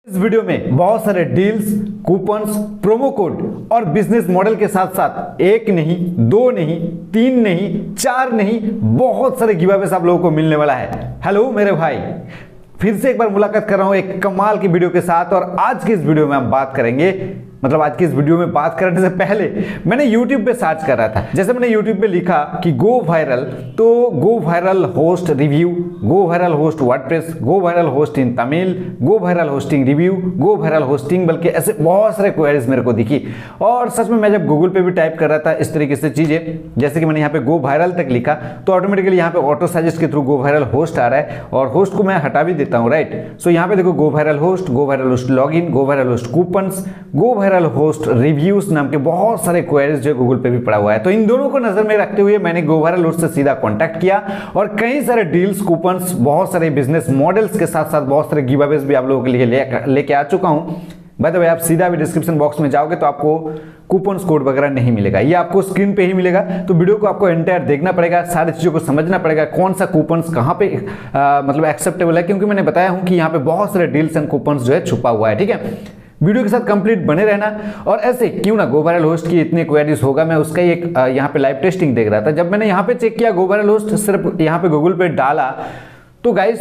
इस वीडियो में बहुत सारे डील्स, कूपन्स, प्रोमो कोड और बिजनेस मॉडल के साथ साथ एक नहीं, दो नहीं, तीन नहीं, चार नहीं, बहुत सारे गिव अवेज आप लोगों को मिलने वाला है। हेलो मेरे भाई, फिर से एक बार मुलाकात कर रहा हूं एक कमाल की वीडियो के साथ। और आज की इस वीडियो में हम बात करेंगे, मतलब आज की इस वीडियो में बात करने से पहले मैंने YouTube पे सर्च कर रहा था। जैसे मैंने YouTube पे लिखा कि गो वायरल, तो go viral host review, go viral host WordPress, go viral host in Tamil, go viral hosting review, go viral hosting, बल्कि ऐसे बहुत सारे क्वेरीज मेरे को दिखी। और सच में मैं जब गूगल पे भी टाइप कर रहा था इस तरीके से चीजें, जैसे कि मैंने यहाँ पे गो वायरल तक लिखा तो ऑटोमेटिकली यहाँ पे ऑटो सजेस्ट के थ्रू गो वायरल होस्ट आ रहा है और होस्ट को मैं हटा भी देता हूँ, राइट। सो यहाँ पे देखो go viral host, go viral host login, go viral host coupons, go viral host reviews नाम के बहुत सारे क्वेरीज जो गूगल पे भी पड़ा हुआ है। तो इन दोनों को नजर में रखते हुए मैंने गो वायरल होस्ट से सीधा कांटेक्ट किया और कई सारे डील्स, कूपन्स, बहुत सारे बिजनेस मॉडल्स के साथ साथ बहुत सारे गिव अवेज भी आप लोगों के लिए लेके आ चुका हूं। बाय द वे, आप सीधा भी डिस्क्रिप्शन बॉक्स में जाओगे तो आपको कूपन्स कोड वगैरह नहीं मिलेगा, ये आपको स्क्रीन पे ही मिलेगा। तो वीडियो को आपको एंटायर देखना पड़ेगा, सारी चीज़ों को समझना पड़ेगा, कौन सा कूपन्स कहाँ पे मतलब एक्सेप्टेबल है, क्योंकि मैंने बताया हूँ कि यहाँ पे बहुत सारे डील्स एंड कूपन्स जो है छुपा हुआ है, ठीक है। वीडियो के साथ कंप्लीट बने रहना। और ऐसे क्यों ना गो वायरल होस्ट की इतने क्वेरीज होगा, मैं उसका ही एक यहाँ पे लाइव टेस्टिंग देख रहा था। जब मैंने यहाँ पे चेक किया गो वायरल होस्ट, सिर्फ यहाँ पे गूगल पे डाला तो गाइस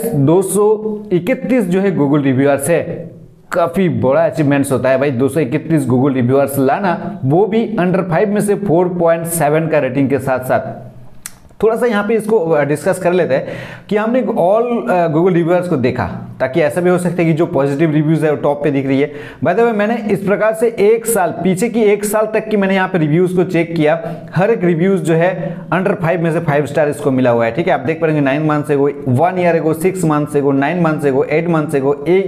231 जो है गूगल रिव्यूअर्स है। काफी बड़ा अचीवमेंट्स होता है भाई, 231 गूगल रिव्यूअर्स लाना, वो भी अंडर 5 में से 4.7 का रेटिंग के साथ साथ। थोड़ा सा यहाँ पे इसको डिस्कस कर लेते हैं कि हमने ऑल गूगल रिव्यूअर्स को देखा, ताकि ऐसा भी हो सकता है कि जो पॉजिटिव रिव्यूज है वो टॉप पे दिख रही है। बाय द वे, मैंने इस प्रकार से एक साल पीछे की, एक साल तक की मैंने यहाँ पे रिव्यूज को चेक किया। हर एक रिव्यूज जो है अंडर 5 में से 5 स्टार इसको मिला हुआ है, ठीक है। आप देख पाएंगे 9 मंथ्स एगो, 1 ईयर एगो, 6 मंथ्स एगो, 9 मंथ्स एगो, 8 मंथ्स एगो, ए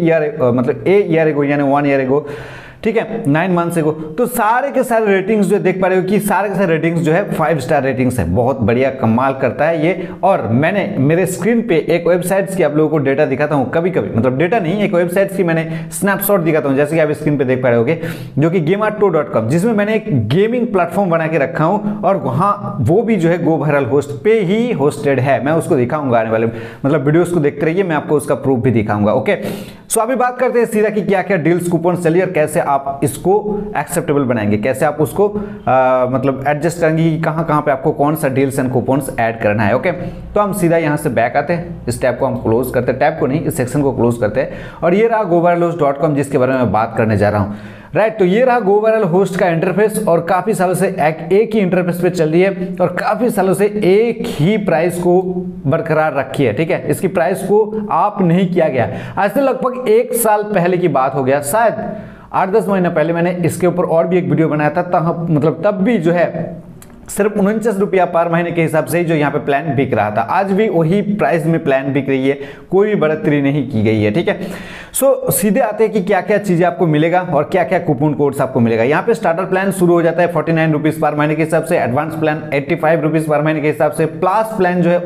ईयर एगो यानी 1 ईयर एगो, ठीक है, 9 मंथ्स एगो। तो सारे के सारे रेटिंग्स जो देख पा रहे हो कि सारे के सारे रेटिंग्स जो है 5 स्टार रेटिंग्स है। बहुत बढ़िया, कमाल करता है ये। और मैंने मेरे स्क्रीन पे एक वेबसाइट्स की आप लोगों को डेटा दिखाता हूं कभी कभी, मतलब डेटा नहीं, एक वेबसाइट्स की मैंने स्नैपशॉट दिखाता हूं, जैसे कि आप स्क्रीन पे देख पा रहे होगे, जो कि gamerto.com, जिसमें मैंने एक गेमिंग प्लेटफॉर्म बना के रखा हूं और वहां वो भी जो है गो वायरल होस्ट पे ही होस्टेड है। मैं उसको दिखाऊंगा आने वाले, मतलब वीडियोस को देखते रहिए, मैं आपको उसका प्रूफ भी दिखाऊंगा, ओके। सो अभी बात करते हैं सीधा कि क्या क्या डील्स, कूपन चलिए और कैसे आप इसको एक्सेप्टेबल बनाएंगे, कैसे आप उसको मतलब एडजस्ट करेंगे कि कहां कहां पे आपको कौन सा डील्स एंड कूपन्स ऐड करना है, ओके। तो हम सीधा यहां से बैक आते हैं, इस टैब को हम क्लोज करते हैं, टैब को नहीं, इस सेक्शन को क्लोज करते हैं। और ये रहा goviralhost.com जिसके बारे में मैं बात करने जा रहा हूं, राइट। तो ये रहा गो वायरल होस्ट का इंटरफेस और काफी सालों से एक ही इंटरफेस पे चल रही है और काफी सालों से एक ही प्राइस को बरकरार रखी है, ठीक है। इसकी प्राइस को आप नहीं किया गया। आज से लगभग 1 साल पहले की बात हो गया, शायद 8-10 महीने पहले मैंने इसके ऊपर और भी एक वीडियो बनाया था, मतलब तब भी जो है सिर्फ 49 रुपया पर महीने के हिसाब से ही जो यहाँ पे प्लान बिक रहा था। आज भी वही प्राइस में प्लान बिक रही है, कोई भी बढ़ोतरी नहीं की गई है, ठीक है। सो सीधे आते हैं कि क्या क्या चीजें आपको मिलेगा और क्या क्या कूपन कोड्स आपको मिलेगा। यहाँ पे स्टार्टर प्लान शुरू हो जाता है 49 रुपीज पर महीने के हिसाब से, एडवांस प्लान 85 रुपीज पर महीने के हिसाब से, प्लस प्लान जो है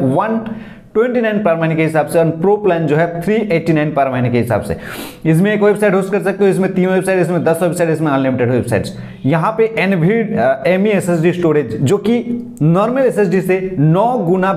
129 पर महीने के हिसाब से और प्रो प्लान जो है 389 पर महीने के हिसाब से। इसमें एक वेबसाइट होस्ट कर सकते हो, इसमें 3 वेबसाइट, इसमें 10 वेबसाइट, इसमें अनलिमिटेड वेबसाइट्स। यहाँ पे NVMe SSD स्टोरेज जो कि नॉर्मल SSD से 900 गुना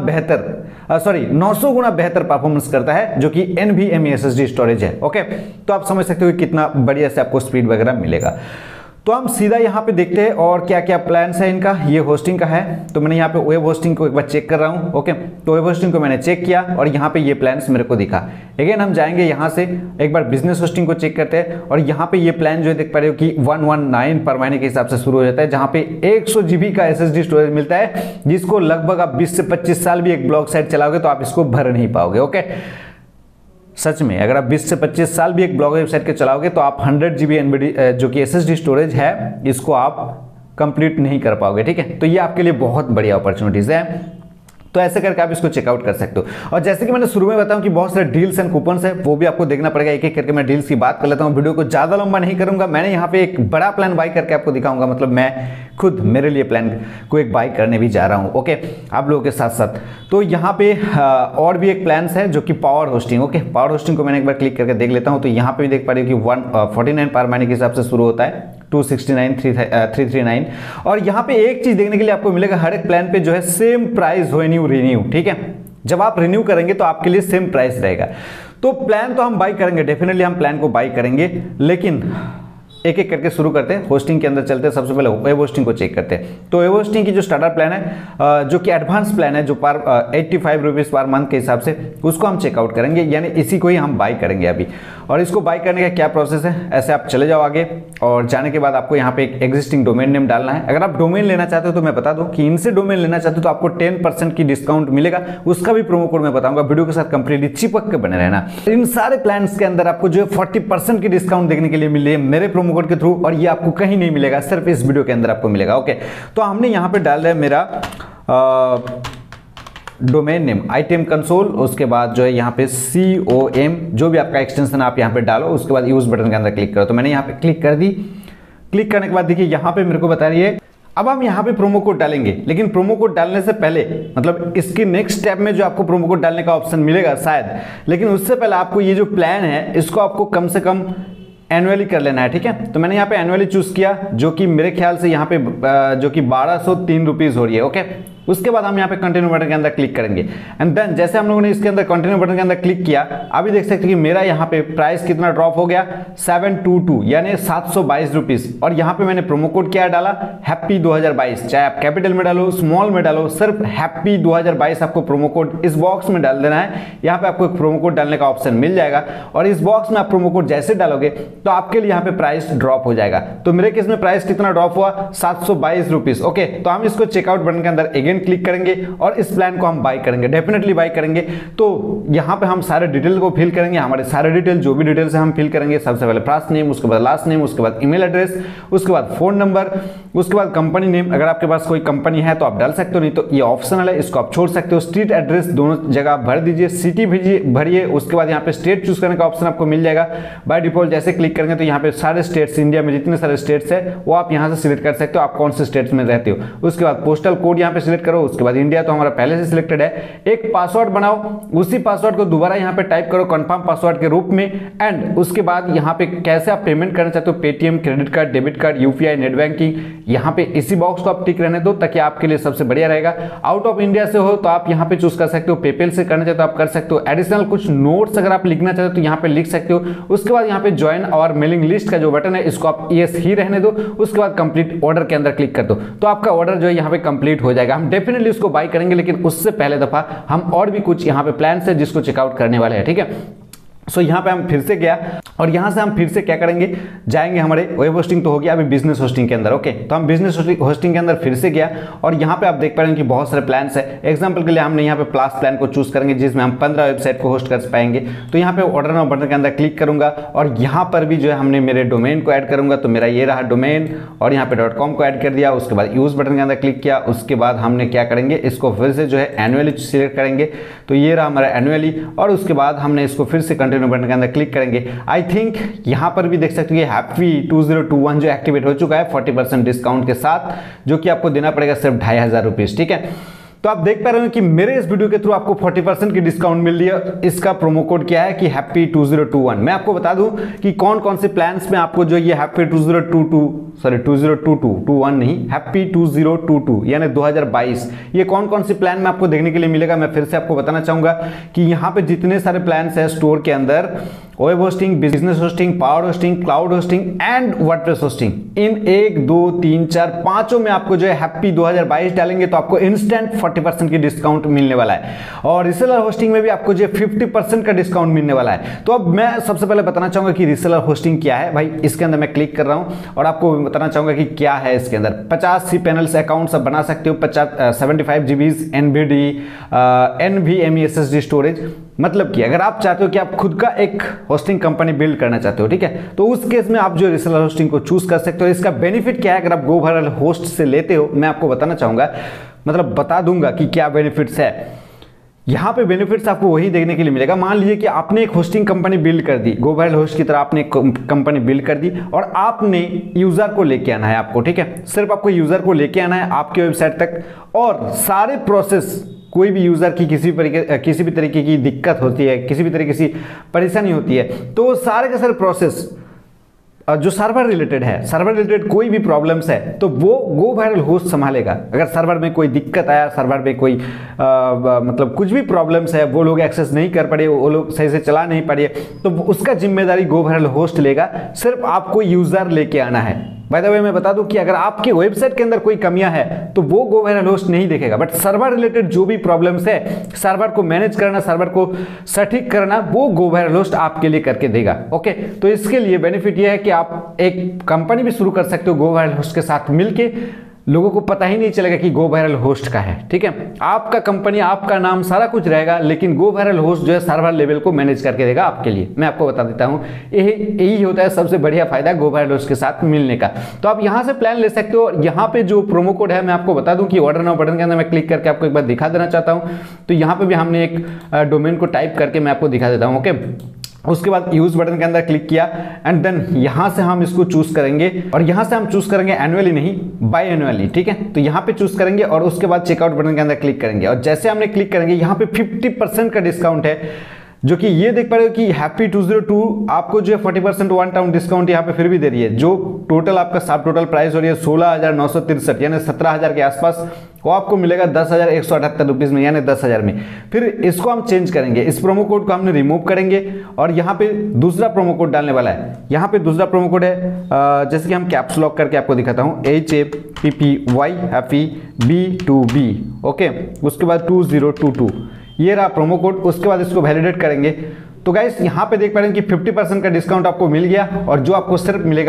बेहतर परफॉर्मेंस करता है, जो कि NVMe SSD स्टोरेज है, ओके। तो आप समझ सकते हो कि कितना बढ़िया से आपको स्पीड वगैरह मिलेगा। तो हम सीधा यहाँ पे देखते हैं और क्या क्या प्लान्स है इनका। ये होस्टिंग का है, तो मैंने यहाँ पे वेब होस्टिंग को एक बार चेक कर रहा हूँ, ओके। तो वेब होस्टिंग को मैंने चेक किया और यहाँ पे ये प्लान्स मेरे को दिखा। अगेन हम जाएंगे यहाँ से एक बार बिजनेस होस्टिंग को चेक करते हैं और यहाँ पे ये प्लान जो है देख पा रहे हो कि 119 पर महीने के हिसाब से शुरू हो जाता है, जहाँ पे 100 GB का SSD स्टोरेज मिलता है, जिसको लगभग आप 20 से 25 साल भी एक ब्लॉग साइट चलाओगे तो आप इसको भर नहीं पाओगे, ओके। सच में अगर आप 20 से 25 साल भी एक ब्लॉग वेबसाइट के चलाओगे तो आप 100 GB जो कि SSD स्टोरेज है इसको आप कंप्लीट नहीं कर पाओगे, ठीक है। तो ये आपके लिए बहुत बढ़िया अपॉर्चुनिटीज है, तो ऐसे करके आप इसको चेकआउट कर सकते हो। और जैसे कि मैंने शुरू में बताऊं कि बहुत सारे डील्स एंड कूपन्स है, वो भी आपको देखना पड़ेगा। एक एक करके मैं डील्स की बात कर लेता हूं, वीडियो को ज्यादा लंबा नहीं करूंगा। मैंने यहाँ पे एक बड़ा प्लान बाय करके आपको दिखाऊंगा, मतलब मैं खुद मेरे लिए प्लान को एक बाय करने भी जा रहा हूँ, ओके, आप लोगों के साथ साथ। तो यहाँ पे और भी एक प्लान है जो कि power hosting, okay. Power hosting को मैंने एक बार क्लिक करके देख लेता हूँ। तो यहाँ पे भी देख पा रही हो कि 149 पर महीने के हिसाब से शुरू होता है, 269 339। और यहाँ पे एक चीज देखने के लिए आपको मिलेगा, हर एक प्लान पे जो है same price when you renew, ठीक है। जब आप रिन्यू करेंगे तो आपके लिए सेम प्राइस रहेगा। तो प्लान तो हम बाई करेंगे, डेफिनेटली हम प्लान को बाई करेंगे, लेकिन एक एक करके शुरू करते हैं। होस्टिंग के अंदर चलते हैं। सबसे पहले वेब होस्टिंग को चेक करते हैं। तो वेब होस्टिंग की जो स्टार्टर प्लान है, जो कि एडवांस प्लान है, जो पर 85 रुपीज़ पर मंथ के हिसाब से, उसको हम चेकआउट करेंगे, यानी इसी को ही हम बाई करेंगे अभी। और इसको बाई करने का क्या प्रोसेस है, ऐसे आप चले जाओ आगे, और जाने के बाद आपको यहाँ पे एक एग्जिस्टिंग डोमेन नेम डालना है। अगर आप डोमेन लेना चाहते हो तो मैं बता दूं कि इनसे डोमेन लेना चाहते हो तो आपको 10% की डिस्काउंट मिलेगा, उसका भी प्रोमो कोड मैं बताऊंगा। वीडियो के साथ कंप्लीटली चिपक के बने रहना। इन सारे प्लान्स के अंदर आपको जो है 40% की डिस्काउंट देखने के लिए मिल रही है मेरे प्रोमो कोड के थ्रू, और ये आपको कहीं नहीं मिलेगा, सिर्फ इस वीडियो के अंदर आपको मिलेगा। ओके, तो हमने यहाँ पे डाल दिया मेरा डोमेन नेम आइटम कंसोल, उसके बाद जो है यहाँ पे COM, जो भी आपका एक्सटेंशन आप यहाँ पे डालो, उसके बाद यूज बटन के अंदर क्लिक करो। तो मैंने यहाँ पे क्लिक कर दी। क्लिक करने के बाद देखिए यहाँ पे मेरे को बता रही है, अब हम यहाँ पे प्रोमो कोड डालेंगे, लेकिन प्रोमो कोड डालने से पहले, मतलब इसके नेक्स्ट स्टेप में जो आपको प्रोमो कोड डालने का ऑप्शन मिलेगा शायद, लेकिन उससे पहले आपको ये जो प्लान है इसको आपको कम से कम एनुअली कर लेना है, ठीक है। तो मैंने यहाँ पे एनुअली चूज किया, जो कि मेरे ख्याल से यहाँ पे जो कि 1203 रुपीज हो रही है। ओके, उसके बाद हम यहाँ पे कंटिन्यू बटन के अंदर क्लिक करेंगे, एंड देन जैसे हम लोगों ने इसके अंदर कंटिन्यू बटन के अंदर क्लिक किया, अभी देख सकते हैं कि मेरा यहाँ पे प्राइस कितना ड्रॉप हो गया, 722 यानी 722 रुपीज। और यहाँ पे मैंने प्रोमो कोड क्या डाला, हैप्पी 2022, चाहे आप कैपिटल में डालो स्मॉल में डालो, सिर्फ हैप्पी 2022 आपको प्रोमो कोड इस बॉक्स में डाल देना है। यहाँ पे आपको एक प्रोमो कोड डालने का ऑप्शन मिल जाएगा, और इस बॉक्स में आप प्रोमो कोड जैसे डालोगे तो आपके लिए यहाँ पे प्राइस ड्रॉप हो जाएगा। तो मेरे केस में प्राइस कितना ड्रॉप हुआ, 722 रुपीज। ओके, तो हम इसको चेकआउट बटन के अंदर अगेन क्लिक करेंगे और इस प्लान को हम बाय करेंगे, डेफिनेटली बाय करेंगे। तो यहाँ पे हम सारे डिटेल को फिल करेंगे, हमारे सारे डिटेल जो भी डिटेल्स है हम फिल करेंगे। सबसे पहले फर्स्ट नेम, उसके बाद लास्ट नेम, उसके बाद ईमेल एड्रेस, उसके बाद फोन नंबर, उसके बाद कंपनी नेम। अगर आपके पास कोई कंपनी है तो आप डाल सकते हो, नहीं तो ये ऑप्शनल है, इसको आप छोड़ सकते हो। स्ट्रीट एड्रेस दोनों जगह आप भर दीजिए, सिटी भरिए। उसके बाद यहाँ पे स्टेट चूज करने का ऑप्शन आपको मिल जाएगा बाय डिफॉल्ट। जैसे क्लिक करेंगे तो यहाँ पे सारे स्टेट्स, इंडिया में जितने सारे स्टेट्स है वो आप यहाँ से सिलेक्ट कर सकते हो, आप कौन से स्टेट्स में रहते हो। उसके बाद पोस्टल कोड यहाँ पे सिलेक्ट करो, उसके बाद इंडिया तो हमारा पहले से सिलेक्टेड है। एक पासवर्ड बनाओ, उसी पासवर्ड को दोबारा यहाँ पे टाइप करो कंफर्म पासवर्ड के रूप में, एंड उसके बाद यहाँ पे कैसे आप पेमेंट करना चाहते हो, Paytm, credit card, debit card, UPI, net banking, यहाँ पे इसी बॉक्स को आप टिक रहने दो ताकि आपके लिए सबसे बढ़िया रहेगा। आउट ऑफ इंडिया से हो तो आप यहाँ पे चूज कर सकते हो, पेपेल से करना चाहते हो आप कर सकते हो। एडिशनल कुछ नोट्स अगर आप लिखना चाहते हो तो यहाँ पे लिख सकते हो। उसके बाद यहाँ पे ज्वाइन और मेलिंग लिस्ट का जो बटन है इसको आप यस ही रहने दो। उसके बाद कंप्लीट ऑर्डर के अंदर क्लिक कर दो, तो आपका ऑर्डर जो है यहाँ पे कंप्लीट हो जाएगा। हम डेफिनेटली उसको बाय करेंगे, लेकिन उससे पहले दफा हम और भी कुछ यहाँ पे प्लान है जिसको चेकआउट करने वाले हैं, ठीक है। सो यहाँ पे हम फिर से गया, और यहाँ से हम फिर से क्या करेंगे, जाएंगे हमारे वेब होस्टिंग तो हो गया, अभी बिजनेस होस्टिंग के अंदर। ओके, तो हम बिजनेस होस्टिंग के अंदर फिर से गया, और यहाँ पे आप देख पा रहे हैं कि बहुत सारे प्लान्स है। एग्जांपल के लिए हमने यहाँ पे प्लस प्लान को चूज करेंगे, जिसमें हम 15 वेबसाइट को होस्ट कर पाएंगे। तो यहाँ पे ऑर्डर नाउ बटन के अंदर क्लिक करूंगा, और यहाँ पर भी जो है हमने मेरे डोमेन को ऐड करूंगा। तो मेरा ये रहा डोमेन, और यहाँ पे .com को ऐड कर दिया। उसके बाद यूज बटन के अंदर क्लिक किया। उसके बाद हमने क्या करेंगे, इसको फिर से जो है एनुअली सिलेक्ट करेंगे। तो ये रहा हमारा एनुअली, और उसके बाद हमने इसको फिर से कंटिन्यू बटन के अंदर क्लिक करेंगे। आई थिंक यहाँ पर भी देख सकते हैं हैप्पी 2021 जो एक्टिवेट हो चुका है 40% डिस्काउंट के साथ, जो कि आपको देना पड़ेगा सिर्फ 2500 रुपीज, ठीक है। तो आप देख पा रहे हो कि मेरे इस वीडियो के थ्रू आपको 40% की डिस्काउंट मिल रही है। इसका प्रोमो कोड क्या है कि हैप्पी 2021। मैं आपको बता दूं कि कौन कौन से प्लान्स में आपको जो ये हैप्पी 2021 नहीं, हैप्पी 2022 यानी 2022, ये कौन कौन से प्लान में आपको देखने के लिए मिलेगा। मैं फिर से आपको बताना चाहूंगा कि यहाँ पे जितने सारे प्लान्स है स्टोर के अंदर, web hosting, business hosting, power hosting, cloud hosting and WordPress hosting, in 1 2 3 4 पांचों में आपको जो है हैप्पी 2022 डालेंगे तो आपको इंस्टेंट 40% की डिस्काउंट मिलने वाला है। और रिसेलर होस्टिंग में भी आपको जो 50% का डिस्काउंट मिलने वाला है। तो अब मैं सबसे पहले बताना चाहूंगा कि रिसेलर होस्टिंग क्या है। भाई इसके अंदर मैं क्लिक कर रहा हूं और आपको बताना चाहूंगा कि क्या है इसके अंदर। 50 cPanels अकाउंट आप बना सकते हो, 75 GB NVMe SSD स्टोरेज। मतलब कि अगर आप चाहते हो कि आप खुद का एक होस्टिंग कंपनी बिल्ड करना चाहते हो, ठीक है, तो उस केस में आप जो रिसेलर होस्टिंग को चूज कर सकते हो। इसका बेनिफिट क्या है, अगर आप GoViral होस्ट से लेते हो, मैं आपको बताना चाहूंगा, मतलब बता दूंगा कि क्या बेनिफिट्स है। यहाँ पे बेनिफिट्स आपको वही देखने के लिए मिलेगा। मान लीजिए कि आपने एक होस्टिंग कंपनी बिल्ड कर दी, GoViral होस्ट की तरह आपने एक कंपनी बिल्ड कर दी, और आपने यूजर को लेके आना है आपको, ठीक है, सिर्फ आपको यूजर को लेके आना है आपके वेबसाइट तक, और सारे प्रोसेस, कोई भी यूजर की किसी भी तरीके की दिक्कत होती है, किसी भी तरीके की परेशानी होती है, तो सारे के सारे प्रोसेस जो सर्वर रिलेटेड है, सर्वर रिलेटेड कोई भी प्रॉब्लम्स है तो वो गो वायरल होस्ट संभालेगा। अगर सर्वर में कोई दिक्कत आया, सर्वर में कोई मतलब कुछ भी प्रॉब्लम्स है, वो लोग एक्सेस नहीं कर पड़े, वो लोग सही से चला नहीं पड़े, तो उसका जिम्मेदारी गो वायरल होस्ट लेगा। सिर्फ आपको यूजर लेके आना है। बाय द वे मैं बता दूं कि अगर आपके वेबसाइट के अंदर कोई कमियां है तो वो गो वायरल होस्ट नहीं देखेगा, बट सर्वर रिलेटेड जो भी प्रॉब्लम्स है, सर्वर को मैनेज करना, सर्वर को सटीक करना, वो गो वायरल होस्ट आपके लिए करके देगा। ओके, तो इसके लिए बेनिफिट ये है कि आप एक कंपनी भी शुरू कर सकते हो गो वायरल होस्ट के साथ मिलके, लोगों को पता ही नहीं चलेगा कि गो वायरल होस्ट का है। ठीक है, आपका कंपनी, आपका नाम, सारा कुछ रहेगा, लेकिन गो वायरल होस्ट जो है सर्वर लेवल को मैनेज करके देगा आपके लिए। मैं आपको बता देता हूं, यही होता है सबसे बढ़िया फायदा गो वायरल होस्ट के साथ मिलने का। तो आप यहां से प्लान ले सकते हो। यहाँ पे जो प्रोमो कोड है मैं आपको बता दूं कि ऑर्डर नाउ बटन के अंदर मैं क्लिक करके आपको एक बार दिखा देना चाहता हूं। तो यहाँ पे भी हमने एक डोमेन को टाइप करके मैं आपको दिखा देता हूँ। ओके, उसके बाद यूज बटन के अंदर क्लिक किया एंड देन यहां से हम इसको चूज करेंगे, और यहां से हम चूज करेंगे एनुअली नहीं, बाय एनुअली। ठीक है, तो यहां पे चूज करेंगे और उसके बाद चेकआउट बटन के अंदर क्लिक करेंगे, और जैसे हमने क्लिक करेंगे यहां पे 50% का डिस्काउंट है, जो कि ये देख पा रहे हो कि हैप्पी 202 आपको जो है 40% वन टाइम डिस्काउंट यहाँ पे फिर भी दे रही है। जो टोटल आपका सब टोटल प्राइस हो रही है 16,963 यानी 17,000 के आसपास, वो आपको मिलेगा 10,178 रुपीज में, यानी 10,000 में। फिर इसको हम चेंज करेंगे, इस प्रोमो कोड को हमने रिमूव करेंगे और यहाँ पे दूसरा प्रोमो कोड डालने वाला है। यहाँ पे दूसरा प्रोमो कोड है, जैसे कि हम कैप्स लॉक करके आपको दिखाता हूँ, HAPPY हैप्पी B2B। ओके, उसके बाद 2022 ये रहा प्रोमो कोड। उसके बाद इसको वैलिडेट करेंगे। तो गाइस यहाँ पे देख पा रहे हैं कि 50% का डिस्काउंट आपको मिल गया, और जो आपको सिर्फ मिलेगा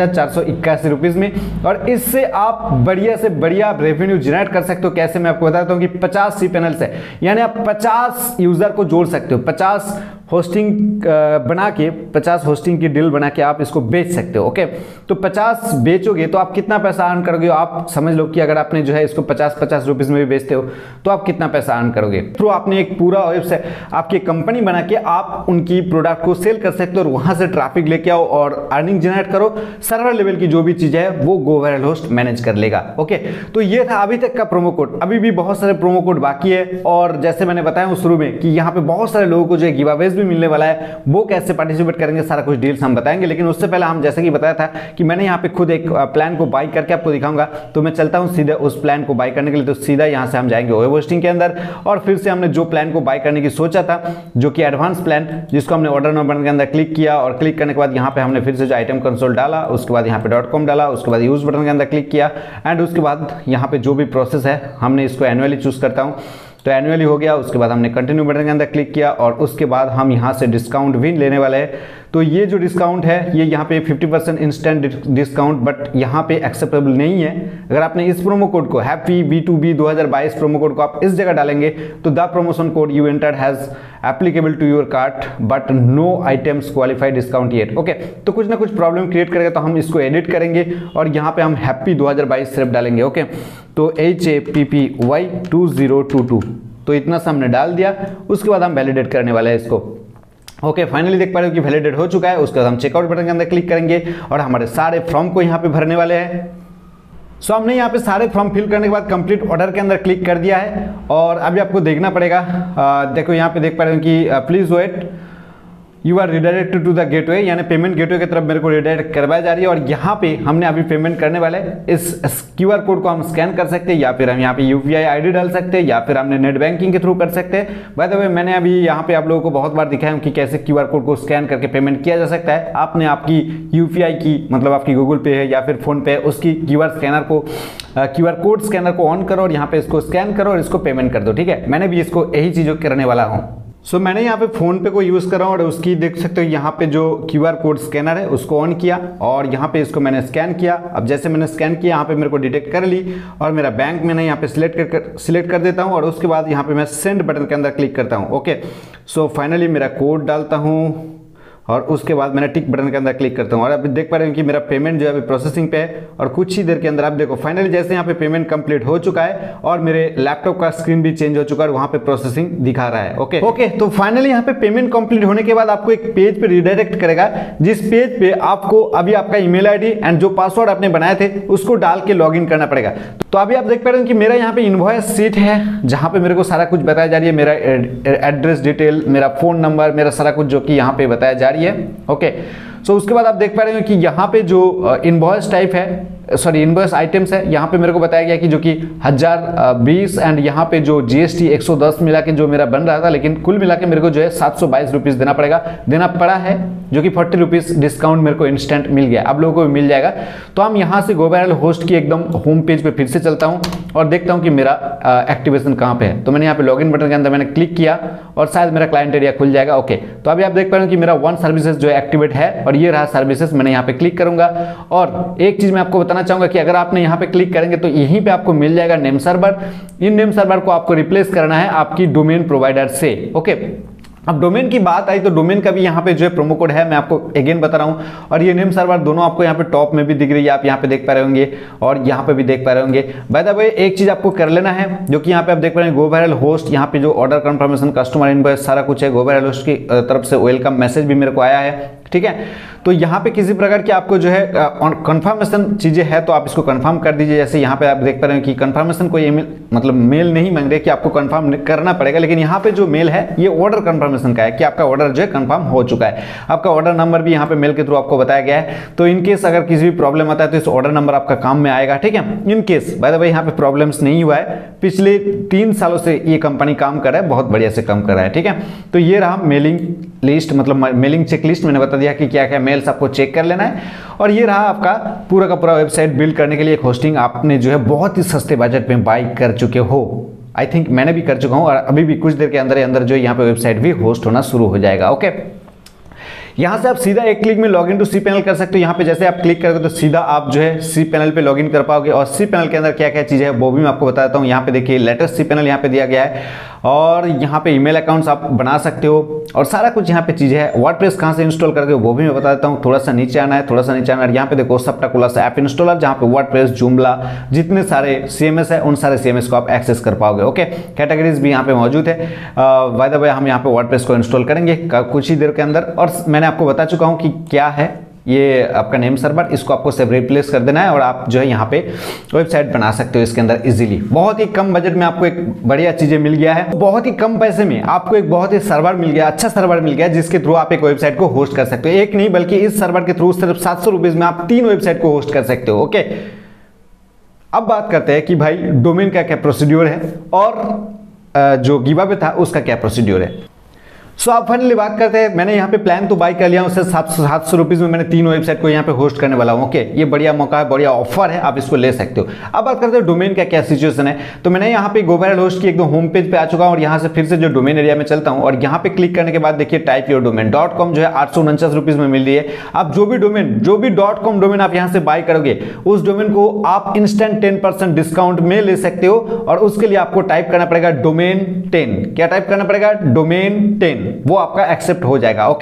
8,481 रुपीज में, और इससे आप बढ़िया से बढ़िया रेवेन्यू जनरेट कर सकते हो। कैसे, मैं आपको बताता हूँ कि 50 cPanels है, यानी आप 50 यूजर को जोड़ सकते हो, 50 होस्टिंग बना के, 50 होस्टिंग की डील बना के आप इसको बेच सकते हो। ओके, तो 50 बेचोगे तो आप कितना पैसा अर्न करोगे, आप समझ लो कि अगर आपने जो है इसको 50-50 रुपीज में भी बेचते हो तो आप कितना पैसा अर्न करोगे। तो आपने एक पूरा वेबसाइट, आपकी कंपनी बना के आप उनकी प्रोडक्ट को सेल कर सकते हो, और वहां से ट्रैफिक लेके आओ और अर्निंग जनरेट करो। सर्वर लेवल की जो भी चीज है वो गो वायरल होस्ट मैनेज कर लेगा। ओके, तो ये था अभी तक का प्रोमो कोड। अभी भी बहुत सारे प्रोमो कोड बाकी है, और जैसे मैंने बताया शुरू में कि यहाँ पे बहुत सारे लोगों को जो गिव अवेज भी मिलने वाला है, वो कैसे पार्टिसिपेट करेंगे, सारा कुछ डील्स हम बताएंगे। लेकिन उससे पहले हम जैसे कि बताया था कि मैंने यहाँ पे खुद एक प्लान को बाय करके आपको दिखाऊंगा, तो मैं चलता हूँ सीधा उस प्लान को बाय करने के लिए। तो सीधा यहाँ से हम जाएंगे वेब होस्टिंग के अंदर, और फिर से हमने जो प्लान को बाय करने की सोचा था, जो कि एडवांस प्लान, जिसको हमने ऑर्डर नाउ बटन के अंदर क्लिक किया, और क्लिक करने के बाद यहाँ पे हमने फिर से जो आइटम कंसोल डाला, उसके बाद यहाँ पे .com डाला, उसके बाद यूज बटन के अंदर क्लिक किया, एंड उसके बाद यहाँ पे जो भी प्रोसेस है हमने इसको एनुअली चूज करता हूँ, तो एनुअली हो गया। उसके बाद हमने कंटिन्यू बटन के अंदर क्लिक किया, और उसके बाद हम यहाँ से डिस्काउंट भी लेने वाले हैं। तो ये जो डिस्काउंट है, ये यहाँ पे 50% इंस्टेंट डिस्काउंट, बट यहाँ पे एक्सेप्टेबल नहीं है। अगर आपने इस प्रोमो कोड को, हैप्पी B2B 2022 प्रोमो कोड को आप इस जगह डालेंगे, तो the promotion code you entered has applicable to your cart but no items qualify discount yet. Okay, तो कुछ ना कुछ प्रॉब्लम क्रिएट करेगा, तो हम इसको एडिट करेंगे और यहाँ पे हम हैप्पी 2022 सिर्फ डालेंगे। ओके, तो HAPPY 2022, तो इतना सा हमने डाल दिया। उसके बाद हम वैलिडेट करने वाले हैं इसको। ओके, फाइनली देख पा रहे हो कि वैलिडेट हो चुका है। उसके बाद हम चेकआउट बटन के अंदर क्लिक करेंगे और हमारे सारे फॉर्म को यहाँ पे भरने वाले हैं। सो हमने यहाँ पे सारे फॉर्म फिल करने के बाद कंप्लीट ऑर्डर के अंदर क्लिक कर दिया है, और अभी आपको देखना पड़ेगा। देखो यहाँ पे देख पा रहे हो कि please wait, you are redirected to the gateway, यानी पेमेंट गेटवे की तरफ मेरे को रिडायरेक्ट करवाया जा रही है। और यहाँ पे हमने अभी पेमेंट करने वाले हैं। इस QR कोड को हम स्कैन कर सकते हैं, या फिर हम यहाँ पे UPI ID डाल सकते हैं, या फिर हमने नेट बैंकिंग के थ्रू कर सकते हैं। बाय द वे मैंने अभी यहाँ पे आप लोगों को बहुत बार दिखाया हूँ कि कैसे QR कोड को स्कैन करके पेमेंट किया जा सकता है। आपने आपकी UPI की, मतलब आपकी गूगल पे है या फिर फोन पे, उसकी QR कोड स्कैनर को ऑन करो और यहाँ पे इसको स्कैन करो और इसको पेमेंट कर दो। ठीक है, मैंने भी इसको यही चीज़ों करने वाला हूँ। सो मैंने यहाँ पे फोन पे को यूज़ कर रहा हूँ, और उसकी देख सकते हो यहाँ पे जो QR कोड स्कैनर है उसको ऑन किया, और यहाँ पे इसको मैंने स्कैन किया। अब जैसे मैंने स्कैन किया, यहाँ पे मेरे को डिटेक्ट कर ली, और मेरा बैंक मैंने यहाँ पे सिलेक्ट कर देता हूँ, और उसके बाद यहाँ पे मैं सेंड बटन के अंदर क्लिक करता हूँ। ओके, सो फाइनली मेरा कोड डालता हूँ, और उसके बाद मैंने टिक बटन के अंदर क्लिक करता हूँ, और अभी देख पा रहे हैं कि मेरा पेमेंट जो है अभी प्रोसेसिंग पे है, और कुछ ही देर के अंदर आप देखो फाइनली जैसे यहाँ पे पेमेंट कंप्लीट हो चुका है, और मेरे लैपटॉप का स्क्रीन भी चेंज हो चुका है, वहाँ पे प्रोसेसिंग दिखा रहा है। ओके, तो फाइनली यहाँ पे पेमेंट कंप्लीट होने के बाद आपको एक पेज पे रिडायरेक्ट करेगा, जिस पेज पे आपको अभी आपका ईमेल ID एंड जो पासवर्ड आपने बनाए थे उसको डाल के लॉग इन करना पड़ेगा। तो अभी आप देख पा रहे हैं कि मेरा यहाँ पे इनवॉइस शीट है, जहाँ पे मेरे को सारा कुछ बताया जा रही है, मेरा एड्रेस डिटेल, मेरा फोन नंबर, मेरा सारा कुछ जो कि यहाँ पे बताया जा रही रही है। ओके, सो उसके बाद आप देख पा रहे हो कि यहाँ पे जो इनवॉइस टाइप है, सॉरी इनवॉइस आइटम्स है, यहाँ पे मेरे को बताया गया कि जो कि 1020 एंड यहाँ पे जो जीएसटी 110 मिला के जो मेरा बन रहा था, लेकिन कुल मिला के मेरे को जो है 722 रुपीज़ देना पड़ा है, जो कि 40 रुपीज़ डिस्काउंट मेरे को इंस्टेंट मिल गया। आप लोगों को भी मिल जाएगा। तो हम यहाँ से GoViral होस्ट की एकदम होम पेज पे फिर से चलता हूँ और देखता हूँ कि मेरा एक्टिवेशन कहाँ पे है। तो मैंने यहाँ पे लॉगिन बटन के अंदर मैंने क्लिक किया और शायद मेरा क्लाइंट एरिया खुल जाएगा। ओके, तो अभी आप देख पा रहे हो कि मेरा वन सर्विसेज जो एक्टिवेट है और ये रहा सर्विसेज। मैंने यहाँ पे क्लिक करूंगा और एक चीज मैं आपको बताना चाहूंगा कि अगर आपने यहाँ पे क्लिक करेंगे तो यहीं पे आपको मिल जाएगा नेम सर्वर। इन नेम सर्वर को आपको रिप्लेस करना है आपकी डोमेन प्रोवाइडर से। ओके, अब डोमेन की बात आई तो डोमेन का भी यहाँ पे जो है प्रोमो कोड है, मैं आपको अगेन बता रहा हूँ। और ये नेम सर्वर दोनों आपको यहाँ पे टॉप में भी दिख रही है, आप यहाँ पे देख पा रहे होंगे और यहाँ पे भी देख पा रहे होंगे। बाय द वे एक चीज आपको कर लेना है, जो कि यहाँ पे आप देख पा रहे हैं GoViral होस्ट, यहाँ पे जो ऑर्डर कंफर्मेशन, कस्टमर इनवॉइस सारा कुछ है। GoViral होस्ट की तरफ से वेलकम मैसेज भी मेरे को आया है, ठीक है। तो यहाँ पे किसी प्रकार की आपको जो है कंफर्मेशन चीजें है तो आप इसको कंफर्म कर दीजिए। जैसे यहाँ पे आप देख पा रहे हैं कि कंफर्मेशन कोई मतलब मेल नहीं मांग रहे कि आपको कंफर्म करना पड़ेगा, लेकिन यहाँ पे जो मेल है ये ऑर्डर कंफर्मेशन का है कि आपका ऑर्डर जो है कंफर्म हो चुका है। आपका ऑर्डर नंबर भी यहाँ पे मेल के थ्रू आपको बताया गया है। तो इनकेस अगर किसी भी प्रॉब्लम आता है तो इस ऑर्डर नंबर आपका काम में आएगा, ठीक है। इनकेस बाय द वे यहाँ पे प्रॉब्लम्स नहीं हुआ है, पिछले 3 सालों से ये कंपनी काम कर रहा है, बहुत बढ़िया से काम कर रहा है, ठीक है। तो ये रहा मेलिंग लिस्ट, मतलब मेलिंग चेक लिस्ट। मैंने बता दिया कि क्या क्या मेल्स आपको चेक कर लेना है। और ये रहा आपका पूरा का पूरा वेबसाइट बिल्ड करने के लिए एक होस्टिंग आपने जो है बहुत ही सस्ते बजट में बाय कर चुके हो। आई थिंक मैंने भी कर चुका हूं और अभी भी कुछ देर के अंदर जो यहाँ पे वेबसाइट भी होस्ट होना शुरू हो जाएगा। ओके, यहाँ से आप सीधा एक क्लिक में लॉगिन टू सी पैनल कर सकते हो। यहाँ पे जैसे आप क्लिक करोगे तो सीधा आप जो है सी पैनल पे लॉगिन कर पाओगे। और सी पैनल के अंदर क्या क्या चीज़ है वो भी मैं आपको बता देता हूँ। यहाँ पे देखिए लेटेस्ट सी पैनल यहाँ पे दिया गया है और यहाँ पे ईमेल अकाउंट्स आप बना सकते हो और सारा कुछ यहाँ पे चीज़ें है। वर्डप्रेस कहाँ से इंस्टॉल करके वो भी मैं बता देता हूँ। थोड़ा सा नीचे आना है, थोड़ा सा नीचे आना है। यहाँ पे देखो सबटा खुला सा ऐप इंस्टॉलर, जहाँ पे वर्डप्रेस, जूमला, जितने सारे CMS है उन सारे CMS को आप एक्सेस कर पाओगे। ओके, कैटेगरीज भी यहाँ पे मौजूद है। बाय द वे हम यहाँ पे वर्डप्रेस को इंस्टॉल करेंगे कुछ ही देर के अंदर। और मैंने आपको बता चुका हूँ कि क्या है ये आपका नेम सर्वर, इसको आपको सब रिप्लेस कर देना है और आप जो है यहाँ पे वेबसाइट बना सकते हो इसके अंदर इजीली। बहुत ही कम बजट में आपको एक बढ़िया चीजें मिल गया है। बहुत ही कम पैसे में आपको एक बहुत ही सर्वर मिल गया, अच्छा सर्वर मिल गया जिसके थ्रू आप एक वेबसाइट को होस्ट कर सकते हो। एक नहीं बल्कि इस सर्वर के थ्रू सिर्फ 700 रुपीज में आप 3 वेबसाइट को होस्ट कर सकते हो। ओके, अब बात करते हैं कि भाई डोमेन का क्या प्रोसीड्योर है और जो गिव अवे था उसका क्या प्रोसीड्योर है। सो आप फाइनली बात करते हैं, मैंने यहाँ पे प्लान तो बाय कर लिया हूँ, सिर्फ 700 रुपीज़ में मैंने 3 वेबसाइट को यहाँ पे होस्ट करने वाला हूँ। ओके, ये बढ़िया मौका है, बढ़िया ऑफर है, आप इसको ले सकते हो। अब बात करते हैं डोमेन का क्या सिचुएशन है। तो मैंने यहाँ पे GoViral होस्ट की एकदम होम पेज पे आ चुका हूँ और यहाँ से फिर से जो डोमेन एरिया में चलता हूँ और यहाँ पे क्लिक करने के बाद देखिए टाइप योर डोमेन .com जो है 849 रुपीज़ में मिल रही है। आप जो भी .com डोमेन आप यहाँ से बाय करोगे उस डोमेन को आप इंस्टेंट 10% डिस्काउंट में ले सकते हो। और उसके लिए आपको टाइप करना पड़ेगा डोमेन 10। क्या टाइप करना पड़ेगा? डोमेन 10, वो आपका एक्सेप्ट हो जाएगा। ओके,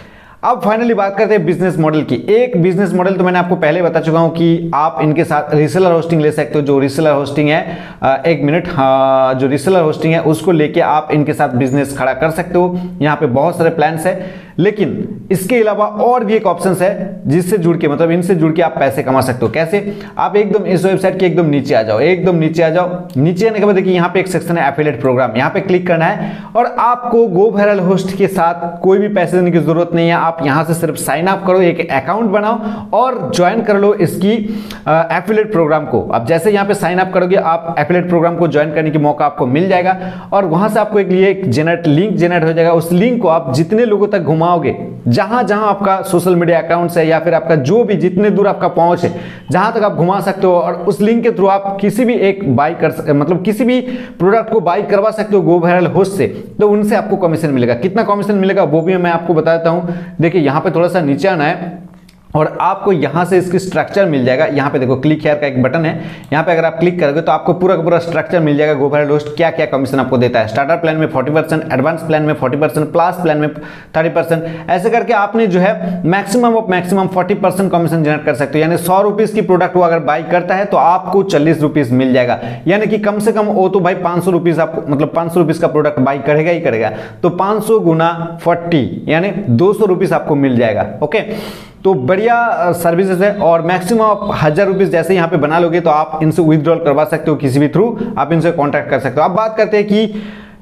अब फाइनली बात करते हैं बिजनेस मॉडल की। एक बिजनेस मॉडल तो मैंने आपको पहले बता चुका हूं कि आप इनके साथ रीसेलर होस्टिंग ले सकते हो। जो रीसेलर होस्टिंग है एक मिनट, हाँ, जो रीसेलर होस्टिंग है उसको लेके आप इनके साथ बिजनेस खड़ा कर सकते हो। यहाँ पे बहुत सारे प्लान्स है, लेकिन इसके अलावा और भी एक ऑप्शन है जिससे जुड़ के, मतलब इनसे जुड़ के आप पैसे कमा सकते हो। कैसे? आप एकदम इस वेबसाइट के एकदम नीचे आ जाओ, एकदम नीचे आ जाओ। नीचे आने के बाद देखिए यहाँ पे एक सेक्शन है एफिलिएट प्रोग्राम, यहाँ पे क्लिक करना है और आपको GoViral होस्ट के साथ कोई भी पैसे देने की जरूरत नहीं है। आप यहाँ से सिर्फ साइन अप करो, एक अकाउंट बनाओ और ज्वाइन कर लो इसकी एफिलिएट प्रोग्राम को। अब जैसे यहाँ पे साइन अप करोगे आप एफिलिएट प्रोग्राम को ज्वाइन करने की मौका आपको मिल जाएगा और वहां से आपको एक लिंक जनरेट हो जाएगा। उस लिंक को आप जितने लोगों तक घुमाओगे, जहां जहां आपका सोशल मीडिया अकाउंट्स है या फिर आपका जो भी जितने दूर आपका पहुंच है, जहां तक आप घुमा सकते हो और उस लिंक के थ्रू आप किसी भी एक मतलब किसी भी प्रोडक्ट को बाई करवा सकते हो GoViral होस्ट से। तो उनसे आपको कमीशन मिलेगा। कितना कमीशन मिलेगा वो भी मैं आपको बता देता हूं। देखिए यहाँ पे थोड़ा सा नीचे आना है और आपको यहां से इसकी स्ट्रक्चर मिल जाएगा। यहाँ पे देखो क्लिक हियर का एक बटन है, यहाँ पे अगर आप क्लिक करोगे तो आपको पूरा का पूरा स्ट्रक्चर मिल जाएगा। GoViral होस्ट क्या क्या कमीशन आपको देता है। स्टार्टर प्लान में 40%, एडवांस प्लान में 40%, प्लस प्लान में 30%, ऐसे करके आपने जो है maximum of maximum 40% commission generate कर सकते हो। यानी 100 रुपीज की प्रोडक्ट वो अगर बाई करता है तो आपको 40 रुपीज मिल जाएगा। यानी कि कम से कम वो तो भाई 500 रुपीज आपको, मतलब 500 रुपीज का प्रोडक्ट बाई करेगा ही करेगा। तो 500 गुना 40 यानी 200 रुपीज आपको मिल जाएगा। ओके, तो बढ़िया सर्विसेज है और मैक्सिमम आप 1000 रुपीज जैसे यहाँ पे बना लोगे तो आप इनसे विथड्रॉल करवा सकते हो, किसी भी थ्रू आप इनसे कांटेक्ट कर सकते हो। अब बात करते हैं कि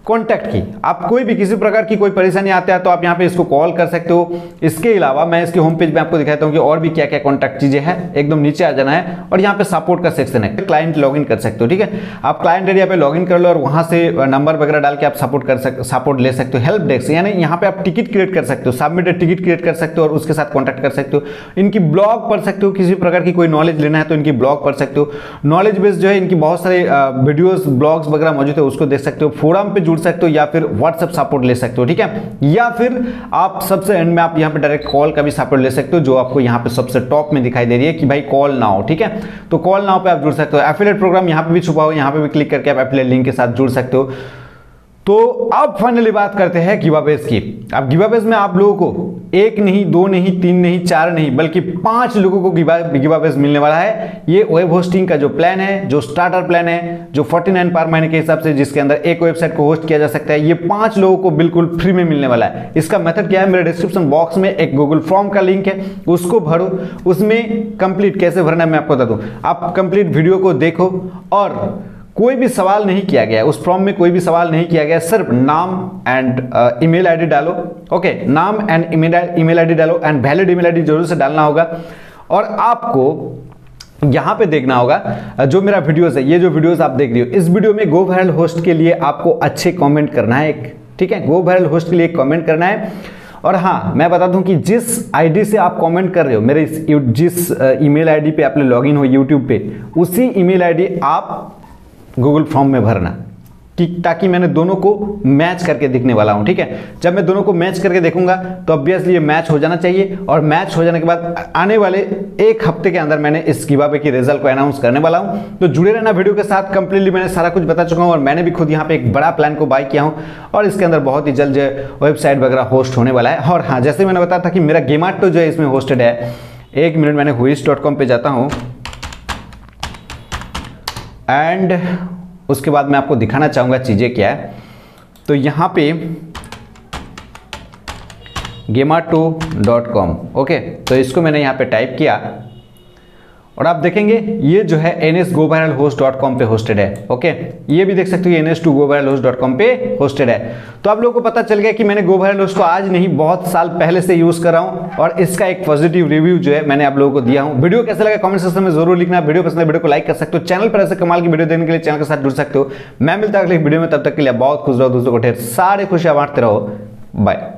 कॉन्टैक्ट की। आप कोई भी किसी प्रकार की कोई परेशानी आता है तो आप यहाँ पे इसको कॉल कर सकते हो। इसके अलावा मैं इसके होम पेज में आपको दिखाता हूँ कि और भी क्या क्या कॉन्टैक्ट चीजें हैं। एकदम नीचे आ जाना है और यहाँ पे सपोर्ट का सेक्शन है, क्लाइंट लॉगिन कर सकते हो। ठीक है, आप क्लाइंट एरिया पे लॉगिन कर लो और वहां से नंबर वगैरह डाल के आप सपोर्ट ले सकते हो। हेल्प डेस्क यानी यहाँ पे आप टिकट क्रिएट कर सकते हो, सबमिटेड टिकट क्रिएट कर सकते हो और उसके साथ कॉन्टैक्ट कर सकते हो। इनकी ब्लॉग पढ़ सकते हो, किसी प्रकार की कोई नॉलेज लेना है तो इनकी ब्लॉग पढ़ सकते हो। नॉलेज बेस जो है इनकी बहुत सारे वीडियोस ब्लॉग्स वगैरह मौजूद है, उसको देख सकते हो। फोरम पे जुड़ सकते हो या फिर व्हाट्सएप सपोर्ट ले सकते हो। ठीक है, या फिर आप सबसे एंड में आप यहाँ पे डायरेक्ट कॉल का भी सपोर्ट ले सकते हो, जो आपको यहाँ पे सबसे टॉप में दिखाई दे रही है कि भाई कॉल नाउ। ठीक है, तो कॉल नाउ पे आप जुड़ सकते हो। एफिलिएट प्रोग्राम यहाँ पे भी छुपा हो, यहाँ पे भी क्लिक करके आप एफिलिएट लिंक के साथ जुड़ सकते हो। तो अब फाइनली बात करते हैं गिवअवेज की। अब गिवअवेज में आप लोगों को एक नहीं, दो नहीं, तीन नहीं, चार नहीं, बल्कि 5 लोगों को गिवअवेज मिलने वाला है। ये वेब होस्टिंग का जो प्लान है, जो स्टार्टर प्लान है, जो 49 पर महीने के हिसाब से जिसके अंदर एक वेबसाइट को होस्ट किया जा सकता है, ये 5 लोगों को बिल्कुल फ्री में मिलने वाला है। इसका मेथड क्या है, मेरे डिस्क्रिप्शन बॉक्स में एक गूगल फॉर्म का लिंक है, उसको भरो। उसमें कंप्लीट कैसे भरना है मैं आपको बता दूं। आप कंप्लीट वीडियो को देखो और कोई भी सवाल नहीं किया गया, उस फॉर्म में कोई भी सवाल नहीं किया गया, सिर्फ नाम एंड ईमेल आईडी डालो। ओके, नाम एंड ईमेल आईडी डालो एंड वैलिड ईमेल आईडी जरूर से डालना होगा। और आपको यहां पे देखना होगा जो मेरा वीडियोस है, ये जो वीडियोस आप देख रही हो, इस वीडियो में गो वायरल होस्ट के लिए आपको अच्छे कमेंट करना है एक। ठीक है, गो वायरल होस्ट के लिए एक कमेंट करना है। और हाँ, मैं बता दूं कि जिस आईडी से आप कमेंट कर रहे हो, मेरे जिस ईमेल आईडी पे आपने लॉगिन हो यूट्यूब पे, उसी ईमेल आईडी आप गूगल फॉर्म में भरना, ताकि मैंने दोनों को मैच करके दिखने वाला हूं। ठीक है, जब मैं दोनों को मैच करके देखूंगा तो ऑब्वियसली ये मैच हो जाना चाहिए। और मैच हो जाने के बाद आने वाले 1 हफ्ते के अंदर मैंने इस गिवअवे की रिजल्ट को अनाउंस करने वाला हूं। तो जुड़े रहना वीडियो के साथ। कंप्लीटली मैंने सारा कुछ बता चुका हूं और मैंने भी खुद यहाँ पे एक बड़ा प्लान को बाय किया हूं और इसके अंदर बहुत ही जल्द वेबसाइट वगैरह होस्ट होने वाला है। और हाँ, जैसे मैंने बताया था कि मेरा गेमाटो जो है इसमें होस्टेड है। 1 मिनट, मैंने whois.com पे जाता हूँ एंड उसके बाद मैं आपको दिखाना चाहूँगा चीज़ें क्या है। तो यहाँ पे gemato.com, ओके, तो इसको मैंने यहाँ पे टाइप किया और आप देखेंगे ये जो है nsgoviralhost.com पे होस्टेड है। ओके, ये भी देख सकते हो ns2goviralhost.com पे होस्टेड है। तो आप लोगों को पता चल गया कि मैंने गोवायरलहोस्ट को आज नहीं, बहुत साल पहले से यूज कर रहा हूं और इसका एक पॉजिटिव रिव्यू जो है मैंने आप लोगों को दिया हूं। वीडियो कैसा लगा कमेंट सेक्शन में जरूर लिखना। वीडियो पसंद है वीडियो को लाइक कर सकते हो। चैनल पर ऐसे कमाल की वीडियो देखने के लिए चैनल के साथ जुड़ सकते हो। मैं मिलता हूं अगले वीडियो में, तब तक के लिए बहुत खुश रहो, दूसरों को ढेर सारे खुशियां बांटते रहो। बाय।